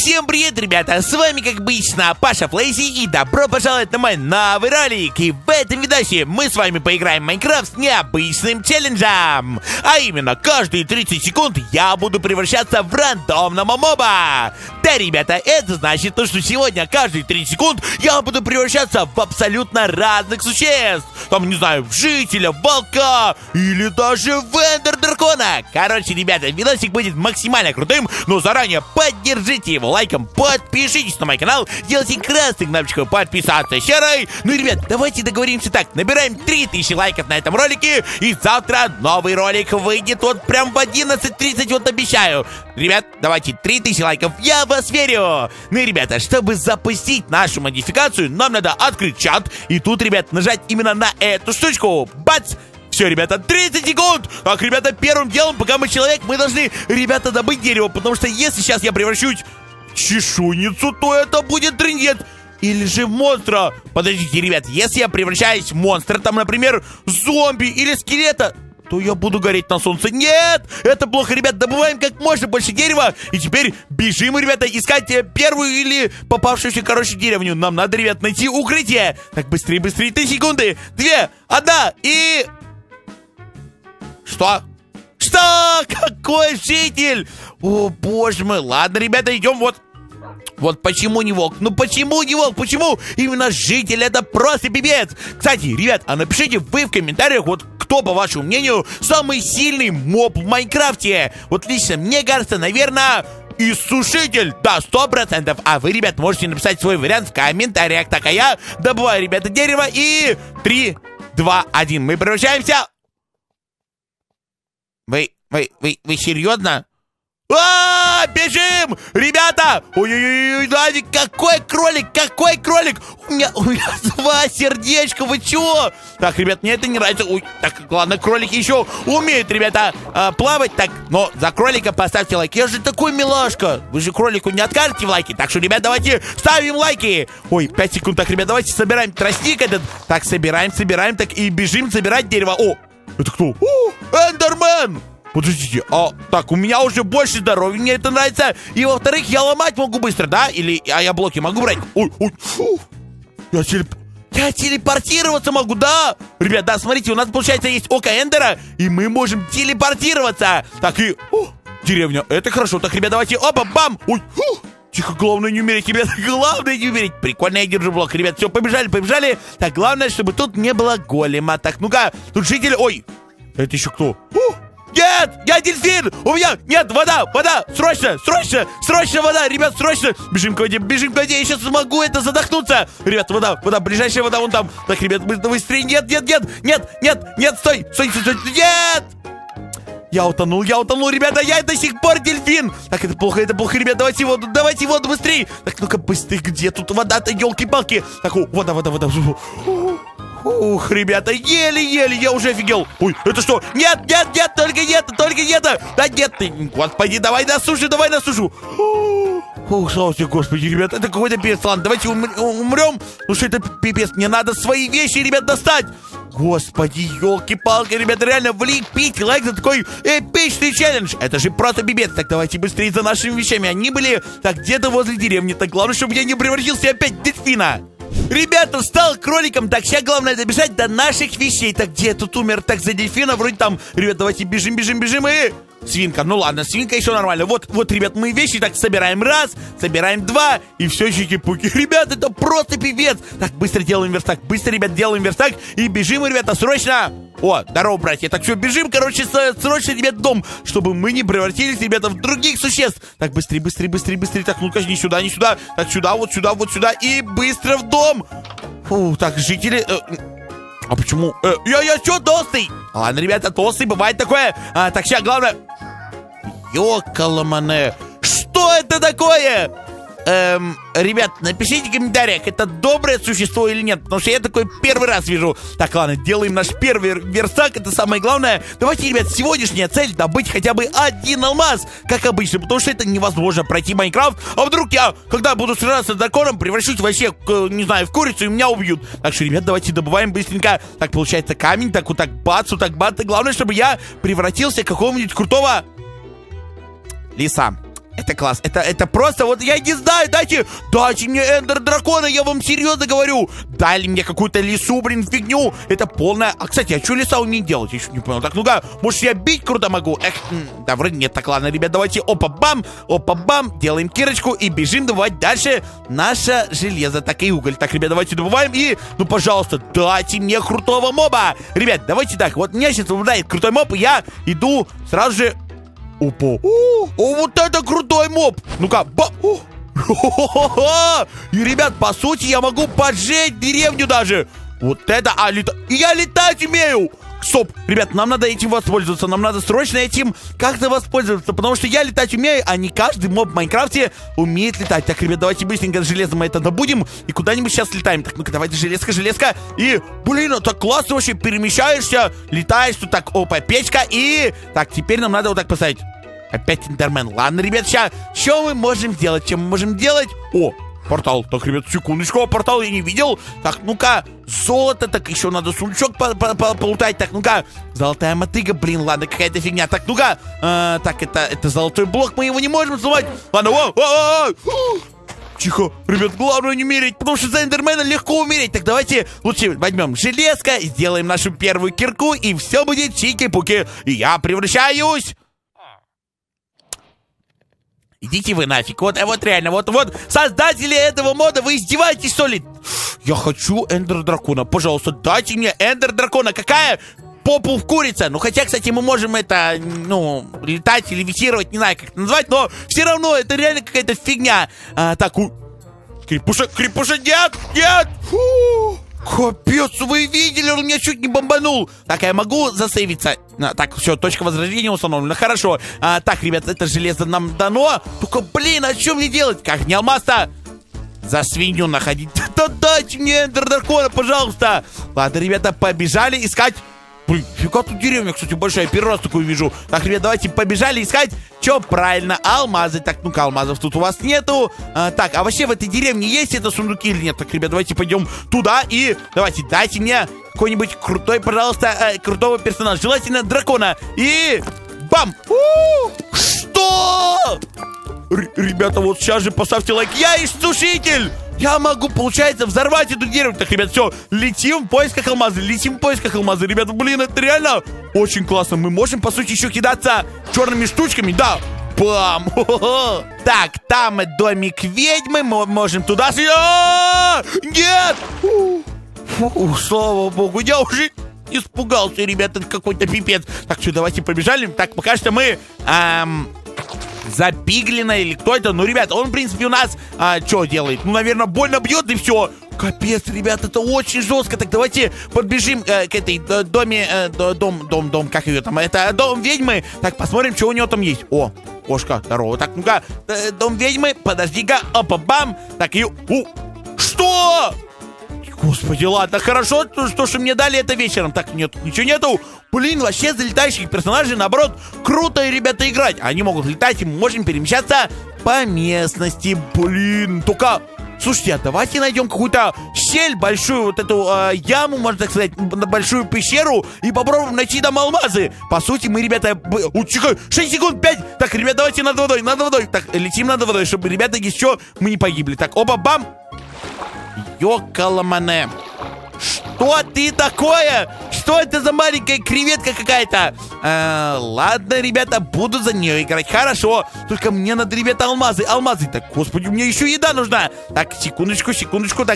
Всем привет, ребята, с вами, как обычно, Паша Флейзи, и добро пожаловать на мой новый ролик. И в этом видосе мы с вами поиграем в Майнкрафт с необычным челленджем. А именно, каждые 30 секунд я буду превращаться в рандомного моба. Да, ребята, это значит, что сегодня каждые 30 секунд я буду превращаться в абсолютно разных существ. Там, не знаю, в жителя, в волка или даже в эндер-дракона. Короче, ребята, видосик будет максимально крутым, но заранее поддержите его лайком, подпишитесь на мой канал, делайте красную кнопочку подписаться серой. Ну и, ребят, давайте договоримся так, набираем 3000 лайков на этом ролике, и завтра новый ролик выйдет вот прям в 11:30, вот обещаю. Ребят, давайте 3000 лайков, я в вас верю. Ну и, ребята, чтобы запустить нашу модификацию, нам надо открыть чат, и тут, ребят, нажать именно на эту штучку. Бац! Все, ребята, 30 секунд! Так, ребята, первым делом, пока мы человек, мы должны, ребята, добыть дерево, потому что если сейчас я превращусь в чешуйницу, то это будет трындец. Или же в монстра. Подождите, ребят, если я превращаюсь в монстра, там, например, зомби или скелета, то я буду гореть на солнце. Нет, это плохо, ребят, добываем как можно больше дерева. И теперь бежим, ребята, искать первую или попавшуюся, короче, деревню. Нам надо, ребят, найти укрытие. Так, быстрее, быстрее, 3 секунды, 2, 1 и... Что? Что? Какой житель? О, боже мой. Ладно, ребята, идем вот. Вот почему не волк? Ну почему не волк? Почему именно житель? Это просто пипец. Кстати, ребят, а напишите вы в комментариях, вот кто, по вашему мнению, самый сильный моб в Майнкрафте. Вот лично мне кажется, наверное, иссушитель. Да, 100%. А вы, ребят, можете написать свой вариант в комментариях. Так, а я добываю, ребята, дерево. И 3, 2, 1. Мы превращаемся... Вы серьезно? Бежим! Ребята! Ой-ой-ой, Владик, какой кролик! У меня 2 сердечка, вы чего? Так, ребят, мне это не нравится. Ой, так, ладно, кролики еще умеют, ребята, плавать. Так, но за кролика поставьте лайк. Я же такой милашка. Вы же кролику не откажете в лайке. Так что, ребят, давайте ставим лайки. Ой, 5 секунд. Так, ребят, давайте собираем тростник этот. Так, собираем, так, и бежим собирать дерево. О, это кто? О, Эндермен! Подождите, так, у меня уже больше здоровья, мне это нравится. И, во-вторых, я ломать могу быстро, да? Или, я блоки могу брать? Ой, я телепортироваться могу, да? Ребят, да, смотрите, у нас, получается, есть око Эндера, и мы можем телепортироваться. Так, и, деревня, это хорошо. Так, ребят, давайте, опа, бам! Ой, тихо, главное не умереть, ребят, главное не умереть. Прикольно, я держу блок, ребят, все, побежали. Так, главное, чтобы тут не было голема. Так, ну-ка, тут жители, ой, это еще кто? Нет, я дельфин! У меня нет, вода! Срочно, вода, ребят, срочно! Бежим к воде, я сейчас смогу это задохнуться! Ребят, вода, ближайшая вода вон там. Так, ребят, быстрее, нет, стой, нет! Я утонул, ребята, я до сих пор дельфин! Так, это плохо, ребят, давайте воду быстрее! Так, ну-ка, быстрее, где тут вода-то, елки-палки! Так, вода. Ух, ребята, еле, я уже офигел. Ой, это что? Нет, только нет. Да нет ты, господи, давай на сушу. Ух, слава тебе, господи, ребята, это какой-то пипец. Ладно, давайте умрем. Ну что это пипец, мне надо свои вещи, ребят, достать. Господи, елки-палки, ребята, реально, влепите лайк за такой эпичный челлендж. Это же просто пипец. Так, давайте быстрее за нашими вещами. Они были, так, где-то возле деревни. Так, главное, чтобы я не превратился опять в дельфина. Ребята, стал кроликом. Так, сейчас главное добежать до наших вещей. Так, где тут умер? Так, за дельфина вроде там. Ребят, давайте бежим. И... Свинка, ну ладно, свинка еще нормально. Вот, ребят, мы вещи так собираем 1, собираем 2. И все, чики-пуки. Ребят, это просто пипец. Так, быстро делаем верстак. И бежим, ребята, срочно. О, здорово, братья. Так что бежим, короче, срочно, ребят, в дом, чтобы мы не превратились, ребята, в других существ. Так, быстрее. Так, ну-ка, не сюда. Так, сюда, вот сюда. И быстро в дом. Фу, так, жители... А почему? Я что, толстый? Ладно, ребята, толстый, бывает такое. Так, сейчас, главное... Ёкаламане. Что это такое? Ребят, напишите в комментариях, это доброе существо или нет, потому что я такой первый раз вижу. Так, ладно, делаем наш первый верстак, это самое главное. Давайте, ребят, сегодняшняя цель — добыть хотя бы 1 алмаз, как обычно, потому что это невозможно пройти Майнкрафт. А вдруг я, когда буду сражаться с драконом, превращусь вообще, не знаю, в курицу, и меня убьют. Так что, ребят, давайте добываем быстренько. Так, получается камень, так вот так бац. И главное, чтобы я превратился в какого-нибудь крутого лиса. Это класс, это просто, вот я не знаю, дайте мне эндер дракона, я вам серьезно говорю. Дали мне какую-то лису, блин, фигню. Это полная... А, кстати, а что лиса умеет делать? Я еще не понял. Так, ну-ка, может, я бить круто могу? Да, вроде нет. Так, ладно, ребят, давайте опа-бам, делаем кирочку и бежим добывать дальше наше железо, так и уголь. Так, ребят, давайте добываем и, ну, пожалуйста, дайте мне крутого моба. Ребят, давайте так, вот меня сейчас выпадает крутой моб, и я иду сразу же... Опа. О, вот это крутой моб. Ну-ка, и, ребят, по сути, я могу поджечь деревню даже. Вот это, я летать умею. Стоп, ребят, нам надо этим воспользоваться. Нам надо срочно этим как-то воспользоваться, потому что я летать умею, а не каждый моб в Майнкрафте умеет летать. Так, ребят, давайте быстренько с железом мы это добудем и куда-нибудь сейчас летаем. Так, ну-ка, давайте железка. И, блин, так классно вообще, перемещаешься, летаешь, тут так, опа, печка. И, так, теперь нам надо вот так поставить. Опять эндермен. Ладно, ребят, сейчас, что мы можем сделать? О, портал. Так, ребят, секундочку, портал я не видел. Так, ну-ка, золото, так еще надо сундучок полутать. Так, ну-ка, золотая мотыга, блин, ладно, какая-то фигня. Так, ну-ка, так, это золотой блок, мы его не можем сломать. Ладно, тихо, ребят, главное не умереть, потому что за эндермена легко умереть. Так, давайте лучше возьмем железко, сделаем нашу первую кирку, и все будет чики-пуки. И я превращаюсь... Идите вы нафиг, вот реально, вот создатели этого мода, вы издеваетесь, что ли? Я хочу эндер дракона, пожалуйста, дайте мне эндер дракона, какая попу в курица? Ну, хотя, кстати, мы можем это, ну, летать или левитировать, не знаю, как это назвать, но все равно это реально какая-то фигня. Так, крепуша, нет! Фу! Капец, вы видели, он меня чуть не бомбанул. Так, я могу засейвиться? Так, все, точка возрождения установлена, хорошо. Так, ребят, это железо нам дано. Только, блин, а что мне делать? Как не алмаз-то? За свинью находить. Да дайте мне эндер дракона, пожалуйста. Ладно, ребята, побежали искать. Блин, фига тут деревня, кстати, большая, первый раз такую вижу. Так, ребят, давайте побежали искать. Че, правильно, алмазы. Так, ну-ка, алмазов тут у вас нету. Так, а вообще в этой деревне есть это сундуки или нет? Так, ребят, давайте пойдем туда и давайте, дайте мне какой-нибудь крутой, пожалуйста, крутого персонажа. Желательно дракона. И бам! Что? Ребята, вот сейчас же поставьте лайк. Я иссушитель! Я могу, получается, взорвать эту деревню. Так, ребят, все, летим в поисках алмаза. Ребята, блин, это реально очень классно. Мы можем, по сути, еще кидаться черными штучками, да. Бам! Так, там домик ведьмы. Мы можем туда... Нет! Слава богу, я уже испугался, ребята, это какой-то пипец. Так, все, давайте побежали. Так, пока что мы... за Пиглина или кто это? Ну, ребят, он, в принципе, у нас что делает? Ну, наверное, больно бьет и все. Капец, ребят, это очень жестко. Так, давайте подбежим к этой дом, как ее там? Это дом ведьмы. Так, посмотрим, что у него там есть. О, кошка, здорово. Так, ну-ка, дом ведьмы, подожди-ка, опа-бам. Так, и... Что? Господи, ладно, хорошо, что мне дали это вечером. Так, нет, ничего нету. Блин, вообще за летающих персонажей, наоборот, круто, ребята, играть. Они могут летать, и мы можем перемещаться по местности. Блин, только... Слушайте, а давайте найдем какую-то щель, большую вот эту яму, можно так сказать, большую пещеру, и попробуем найти там алмазы. По сути, мы, ребята... 6 секунд, 5. Так, ребят, давайте над водой. Так, летим над водой, чтобы, ребята, еще мы не погибли. Так, опа, бам. Ёкаламане. Что ты такое? Что это за маленькая креветка какая-то? Ладно, ребята, буду за нее играть. Хорошо. Только мне надо, ребята, алмазы. Так, господи, мне еще еда нужна. Так, секундочку. Так,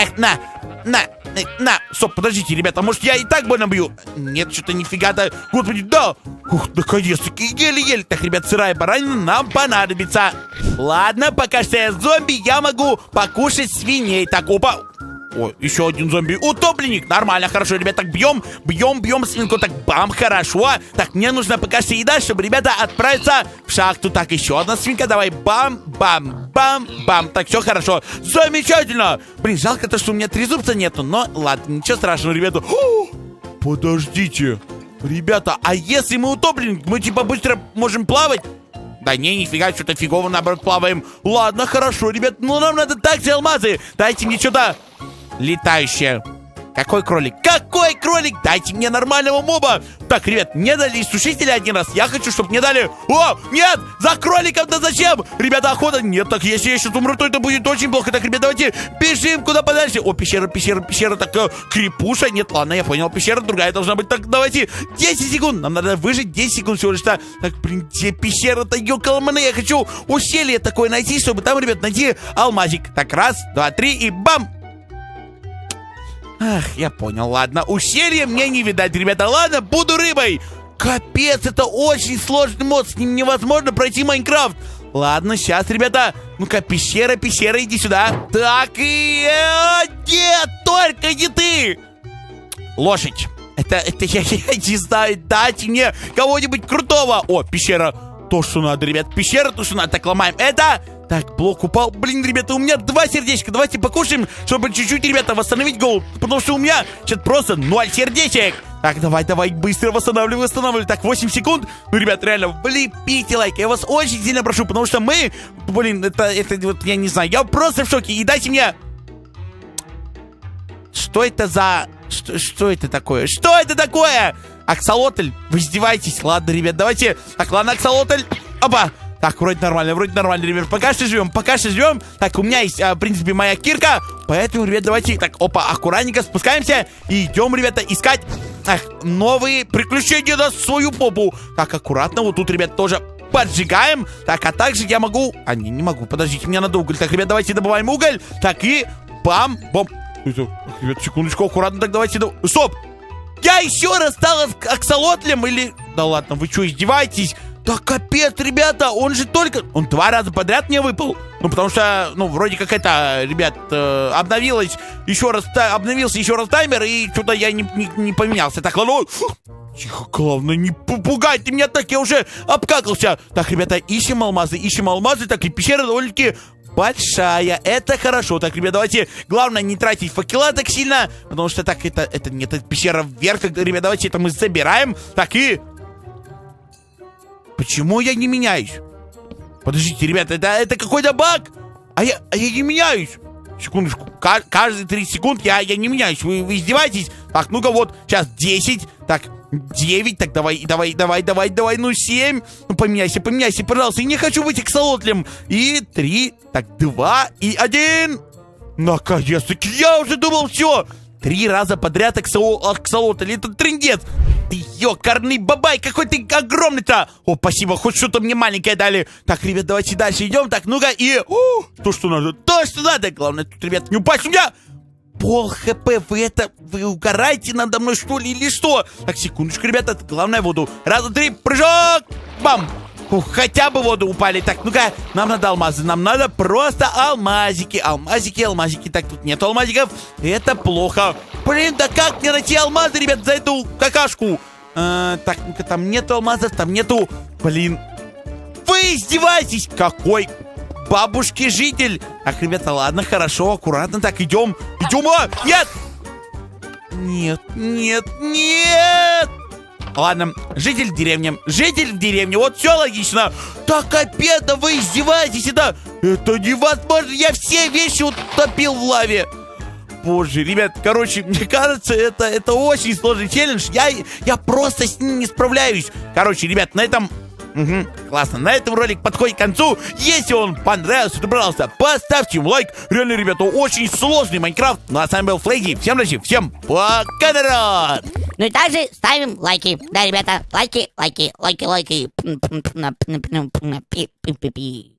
на. Стоп, подождите, ребята, может, я и так больно бью? Нет, что-то нифига-то. Господи, да. Ух, наконец-таки, еле-еле. Так, ребят, сырая баранина нам понадобится. Ладно, пока что я зомби, я могу покушать свиней. Так, опа. О, еще один зомби. Утопленник. Нормально, хорошо, ребят. Так, бьем свинку. Так, бам, хорошо. Так, мне нужна пока что еда, чтобы, ребята, отправиться в шахту. Так, еще одна свинка. Давай, бам. Так, все хорошо. Замечательно. Блин, жалко то, что у меня трезубца нету. Но, ладно, ничего страшного, ребята. Подождите. Ребята, а если мы утопленник, мы, типа, быстро можем плавать? Да не, нифига, что-то фигово, наоборот, плаваем. Ладно, хорошо, ребят, ну нам надо также алмазы. Дайте мне что-то летающее. Какой кролик? ролик, дайте мне нормального моба. Так, ребят, мне дали сушители один раз. Я хочу, чтобы мне дали... О, нет, за кроликом-то зачем? Ребята, охота. Нет, так если я сейчас умру, то это будет очень плохо. Так, ребят, давайте бежим куда подальше. О, пещера. Так, крепуша. Нет, ладно, я понял. Пещера другая должна быть. Так, давайте 10 секунд. Нам надо выжить 10 секунд всего лишь. Так, блин, где пещера-то? Ёкаламаны, я хочу ущелье такое найти, чтобы там, ребят, найти алмазик. Так, раз, два, три и бам! Ах, я понял, ладно. Ущелье мне не видать, ребята. Ладно, буду рыбой. Капец, это очень сложный мод. С ним невозможно пройти Майнкрафт. Ладно, сейчас, ребята. Ну-ка, пещера, иди сюда. Так, и... Нет, только не ты! Лошадь. Это я не знаю. Дайте мне кого-нибудь крутого. О, пещера. То, что надо, ребят. Пещера, то, что надо. Так, ломаем это. Так, блок упал. Блин, ребята, у меня 2 сердечка. Давайте покушаем, чтобы чуть-чуть, ребята, восстановить голод. Потому что у меня сейчас просто 0 сердечек. Так, давай, быстро восстанавливай. Так, 8 секунд. Ну, ребят, реально, влепите лайк. Я вас очень сильно прошу, потому что мы... Блин, это вот, я не знаю. Я просто в шоке. И дайте мне... Что это за... Что это такое? Что это такое? Аксолотль? Вы издеваетесь? Ладно, ребят, давайте... Так, ладно, аксолотль. Опа! Так, вроде нормально, ребят. Пока что живем. Так, у меня есть, в принципе, моя кирка. Поэтому, ребят, давайте, так, опа, аккуратненько спускаемся. И идем, ребята, искать новые приключения на свою попу. Так, аккуратно, вот тут, ребят, тоже поджигаем. Так, а также я могу... не могу, подождите, мне надо уголь. Так, ребят, давайте добываем уголь. Так, и бам. Ребят, секундочку, аккуратно, так, давайте... Стоп! Я еще раз стал аксолотлем или... Да ладно, вы что, издеваетесь? Да капец, ребята, он 2 раза подряд мне выпал. Ну, потому что, вроде как это, ребят, обновился еще раз таймер, и что-то я не поменялся. Так, ладно, тихо, главное, не пугайте меня так, я уже обкакался. Так, ребята, ищем алмазы, так, и пещера довольно-таки большая, это хорошо. Так, ребят, давайте, главное, не тратить факела так сильно, потому что так, это пещера вверх, ребят, давайте это мы забираем. Так, и... Почему я не меняюсь? Подождите, ребята, это какой-то баг? А я не меняюсь. Секундочку. Каждые 30 секунд я не меняюсь. Вы издеваетесь? Так, ну-ка вот. Сейчас 10. Так, 9. Так, давай. Ну, 7. Ну, поменяйся, пожалуйста. Я не хочу быть аксолотлем. И 3. Так, 2 и 1. Наконец-таки. Я уже думал, все. 3 раза подряд аксолотль. Это трындец. Ты ёкарный бабай, какой ты огромный-то! О, спасибо, хоть что-то мне маленькое дали. Так, ребят, давайте дальше идем. Так, ну-ка, и... То, что надо. Главное, тут, ребят, не упасть у меня. Пол хп, вы угораете надо мной, что ли, или что? Так, секундочку, ребята, главное воду. Раз, два, три, прыжок! Бам! Ух, хотя бы воду упали. Так, ну-ка, нам надо алмазы. Нам надо просто алмазики. Так, тут нет алмазиков. Это плохо. Блин, да как мне найти алмазы, ребят, за эту какашку? Так, ну-ка, там нету алмазов, там нету... Блин. Вы издеваетесь? Какой бабушки житель? Так, ребята, ладно, хорошо, аккуратно. Так, идем. Нет! Нет! Ладно, житель в деревне, вот все логично. Так, капец, да вы издеваетесь, это невозможно, я все вещи утопил в лаве. Боже, ребят, короче, мне кажется, это очень сложный челлендж, я просто с ним не справляюсь. Короче, ребят, на этом... классно, на этом ролик подходит к концу. Если он понравился, то, пожалуйста, поставьте ему лайк. Реально, ребята, очень сложный Майнкрафт. Ну, а с вами был Флейзи. Всем удачи, всем пока, народ! Ну и также ставим лайки. Да, ребята, лайки.